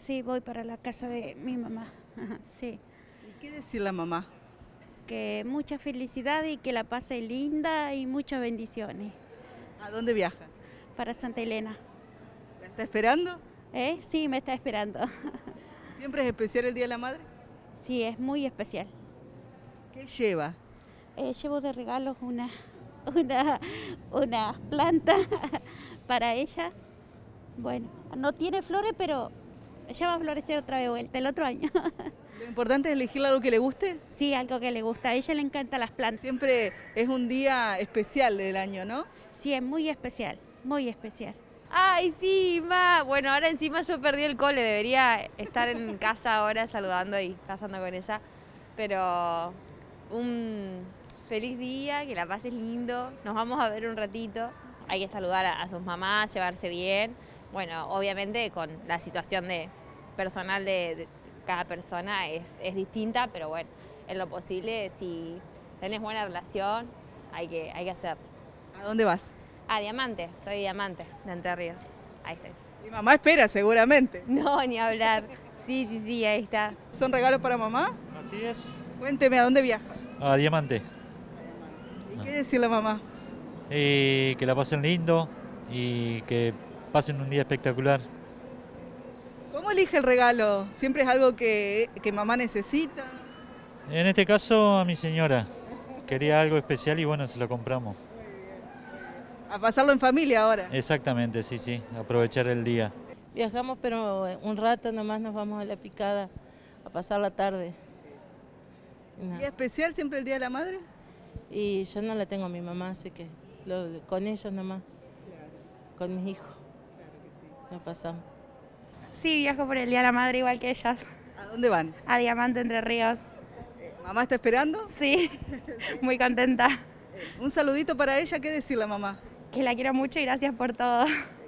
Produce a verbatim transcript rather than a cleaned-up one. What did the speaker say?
Sí, voy para la casa de mi mamá. Ajá, sí. ¿Y qué decir la mamá? Que mucha felicidad y que la pase linda y muchas bendiciones. ¿A dónde viaja? Para Santa Elena. ¿La está esperando? ¿Eh? Sí, me está esperando. ¿Siempre es especial el Día de la Madre? Sí, es muy especial. ¿Qué lleva? Eh, llevo de regalos una, una, una planta para ella. Bueno, no tiene flores, pero ella va a florecer otra vez vuelta el otro año. Lo importante es elegirle algo que le guste. Sí, algo que le gusta. A ella le encantan las plantas. Siempre es un día especial del año, ¿no? Sí, es muy especial, muy especial. Ay, sí, ma. Bueno, ahora encima yo perdí el cole, debería estar en casa ahora saludando y pasando con ella. Pero un feliz día, que la pases lindo. Nos vamos a ver un ratito. Hay que saludar a, a sus mamás, llevarse bien. Bueno, obviamente con la situación de personal de, de cada persona es, es distinta, pero bueno, en lo posible, si tenés buena relación, hay que, hay que hacerlo. ¿A dónde vas? Ah, Diamante, soy Diamante, de Entre Ríos. Ahí está. Mi mamá espera, seguramente. No, ni hablar. Sí, sí, sí, ahí está. ¿Son regalos para mamá? Así es. Cuénteme, ¿a dónde viaja? A Diamante. ¿Y qué decir la mamá? Y que la pasen lindo y que pasen un día espectacular. ¿Cómo elige el regalo? ¿Siempre es algo que, que mamá necesita? En este caso a mi señora. Quería algo especial y bueno, se lo compramos. A pasarlo en familia ahora. Exactamente, sí, sí. Aprovechar el día. Viajamos, pero un rato nomás nos vamos a La Picada a pasar la tarde. No. ¿Día especial siempre el Día de la Madre? Y yo no la tengo a mi mamá, así que lo- con ellos nomás, con mis hijos, nos pasamos. Sí, viajo por el Día de la Madre igual que ellas. ¿A dónde van? A Diamante, Entre Ríos. ¿Mamá está esperando? Sí, muy contenta. Un saludito para ella, ¿qué decir la mamá? Que la quiero mucho y gracias por todo.